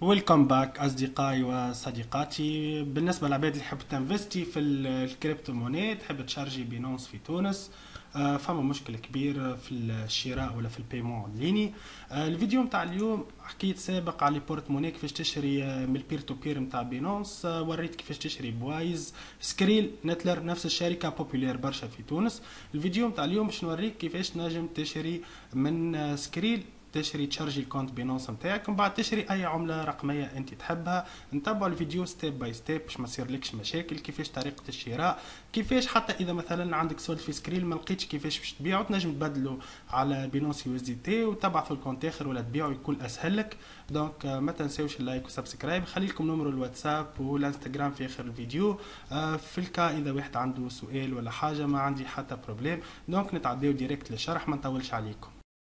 ويلكم باك أصدقائي وصديقاتي. بالنسبة للعباد اللي تحب تنفستي في الكريبتو موني، تحب تشارجي بينونس في تونس، فما مشكل كبير في الشراء ولا في البيمون الليني. الفيديو متاع اليوم حكيت سابق على بورت موني كيفاش تشري من البير تو بير متاع بينونس. وريت كيفاش تشري بوايز سكريل نتلر، نفس الشركة بوبولير برشا في تونس. الفيديو متاع اليوم باش نوريك كيفاش تنجم تشري من سكريل، تشري تشارجي الكونت بينونس نتاعك، ومن بعد تشري اي عمله رقميه انت تحبها. نتبعوا الفيديو ستيب باي ستيب باش ما يصيرلكش مشاكل، كيفاش طريقه الشراء، كيفاش حتى اذا مثلا عندك سولد في سكريل ما لقيتش كيفاش باش تبيعه، تنجم تبدله على بينونس يو اس دي تي وتبعثوا الكونت اخر ولا تبيعه، يكون اسهل لك. دونك ما تنساوش اللايك وسبسكرايب. خلي لكم نمرو الواتساب والانستغرام في اخر الفيديو. في الكا اذا واحد عنده سؤال ولا حاجه ما عندي حتى بروبليم. دونك نتعداو ديريكت للشرح، ما نطولش عليكم.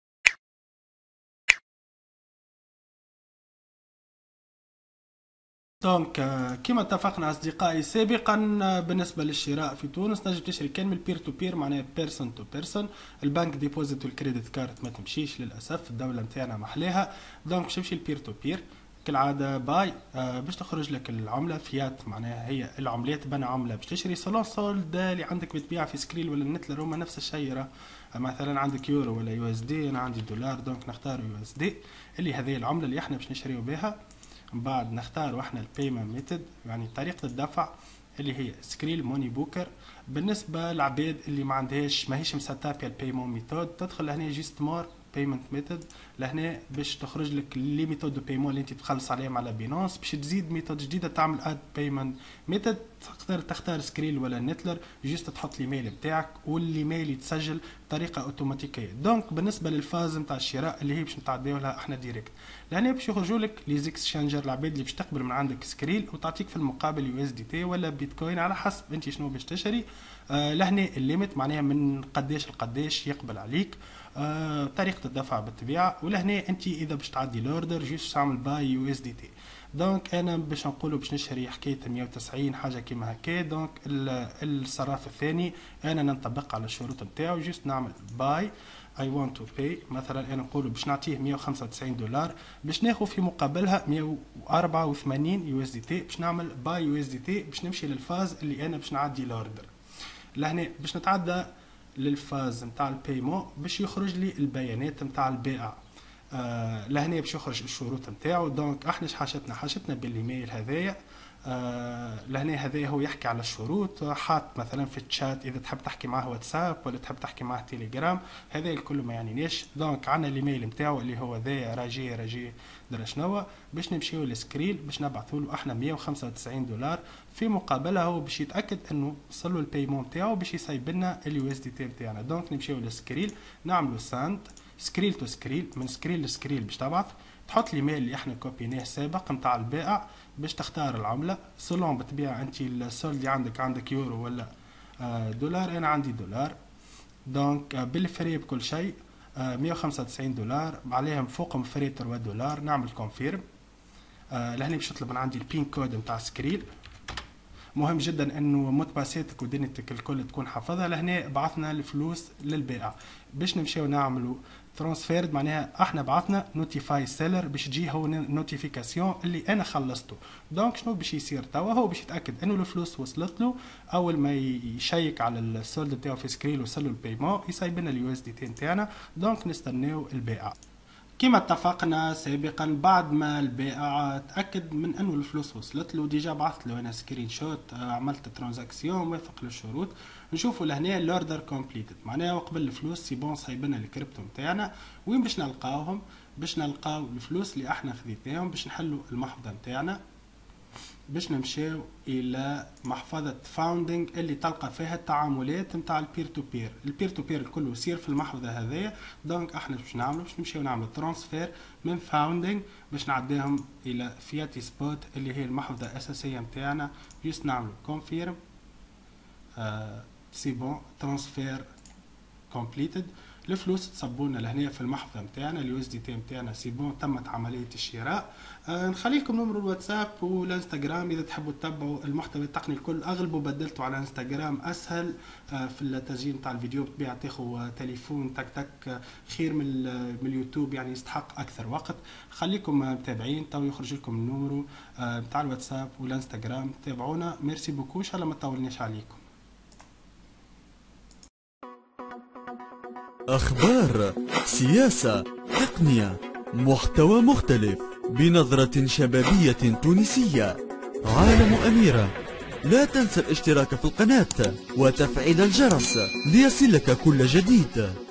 دونك كما اتفقنا اصدقائي سابقا، بالنسبه للشراء في تونس تنجم تشري كان من البير تو بير، معناها بيرسون تو بيرسون. البنك ديبوزيت والكريدت كارد ما تمشيش للاسف، الدوله نتاعنا محلاها. دونك باش تمشي البير تو بير كالعاده باي، باش تخرج لك العمله فيات، معناها هي العملات بنا عمله باش تشري سولون سولد اللي عندك بتبيع في سكريل ولا النتلر هما نفس الشيء. مثلا عندك يورو ولا يو اس دي، انا عندي دولار دونك نختار يو اس دي اللي هذه العمله اللي احنا باش نشريو بها. من بعد نختار احنا البيمنت ميثود، يعني طريقه الدفع اللي هي سكريل موني بوكر. بالنسبه للعباد اللي ما عندهاش ماهيش مساتابيا البيمنت ميثود، تدخل لهنا جيست مور بيمنت ميثود لهنا باش تخرج لك لي ميثود دو بيمون اللي انت تخلص عليهم على بينونس. باش تزيد ميثود جديده تعمل اد بيمنت ميثود، تقدر تختار سكريل ولا نتلر، جيست تحط الايميل بتاعك والايميل يتسجل بطريقه اوتوماتيكيه. دونك بالنسبه للفاز نتاع الشراء اللي هي باش نتعداو لها احنا ديريكت، لهنا باش يخرجوا لك لي زيكسشينجر، العباد اللي باش تقبل من عندك سكريل وتعطيك في المقابل يو اس دي تي ولا بيتكوين على حسب انت شنو باش تشتري. لهنا الليميت معناها من قداش لقداش يقبل عليك. طريقه الدفع بالطبيعه، ولهنا انت اذا باش تعدي الاوردر جيست تعمل باي يو اس دي تي. دونك انا باش نقولوا باش نشري حكايه 190 حاجه كيما هكا. دونك الصراف الثاني انا ننطبق على الشروط نتاعو، جيست نعمل باي I want to pay. مثلا انا نقول باش نعطيه 195 دولار، باش ناخذ في مقابلها 184 يو اس دي تي، باش نعمل باي يو اس دي تي باش نمشي للفاز اللي انا باش نعدي الاوردر. لهنا باش نتعدى للفاز نتاع البيمون باش يخرج لي البيانات نتاع البائع. لهنا باش يخرج الشروط نتاعو. دونك احنا حاجتنا بالايميل هذايا. لهنا هذا هو يحكي على الشروط، حاط مثلا في الشات اذا تحب تحكي معاه واتساب ولا تحب تحكي معاه تيليجرام، هذا الكل ما يعنيناش. دونك عندنا الايميل نتاعو اللي هو ذا راجي درا شنو، باش نمشيو للسكريل باش نبعثوا له احنا 195 دولار. في مقابلها هو باش يتاكد انه وصل له البيمون نتاعو باش يسيب لنا اليو اس دي تي نتاعنا. دونك نمشيو للسكريل نعملوا ساند سكريل تو سكريل، من سكريل لسكريل باش تبعث، تحط الايميل اللي احنا كوبيناه سابق نتاع البائع، باش تختار العمله سولون بتبيع انت السولد اللي عندك يورو ولا دولار. انا عندي دولار. دونك بالفري بكل شيء 195 دولار عليهم فوقهم فري 3 دولار. نعمل كونفيرم. لهنا باش يطلب من عندي البين كود نتاع سكريل. مهم جدا انه متباساتك ودنيتك الكل تكون حافظها. لهنا بعثنا الفلوس للبائع باش نمشيو نعملوا ترانسفيرد، معناها احنا بعثنا نوتيفاي سيلر باش تجي هو نوتيفيكاسيون اللي انا خلصته. دونك شنو باش يصير توا، هو باش يتاكد انه الفلوس وصلت له. اول ما يشيك على السولد نتاعو في سكريل وصل له البيمون يسيب لنا اليو اس دي تي نتاعنا. دونك نستناو البائع كما اتفقنا سابقا. بعد ما البائع تاكد من انه الفلوس وصلت له، ديجا بعثت له انا سكرين شوت، عملت ترانزاكسيون موافق للشروط. نشوفوا لهنا الاوردر كومبليتد، معناها قبل الفلوس سي بون صايبنا الكريبتو نتاعنا. وين باش نلقاوهم؟ باش نلقاو الفلوس اللي احنا خذيناهم باش نحلوا المحفظه نتاعنا، باش نمشيو الى محفظه فاوندينج اللي تلقى فيها التعاملات نتاع البير تو بير. البير تو بير الكل يصير في المحفظه هذيا. دونك احنا باش نعملوا باش نمشيو نعملوا ترانسفير من فاوندينج باش نعديهم الى فياتي سبوت اللي هي المحفظه الاساسيه نتاعنا. جيست نعملوا كونفيرم سي بون ترانسفير كومبليتد. الفلوس تصبونا لهنا في المحفظه نتاعنا، اليو اس دي تي نتاعنا سي بون، تمت عمليه الشراء. نخلي لكم نمر الواتساب والانستغرام اذا تحبوا تتبعوا المحتوى التقني الكل، اغلبه بدلته على انستغرام، اسهل في التسجيل نتاع الفيديو، بطبيعه تاخذ تليفون تك تك خير من اليوتيوب، يعني يستحق اكثر وقت. خليكم متابعين، تو يخرج لكم النمر نتاع الواتساب والانستغرام، تابعونا. ميرسي بوكو، ان شاء الله ما طولناش عليكم. أخبار، سياسة، تقنية، محتوى مختلف بنظرة شبابية تونسية. عالم أميرة، لا تنسى الاشتراك في القناة وتفعيل الجرس ليصلك كل جديد.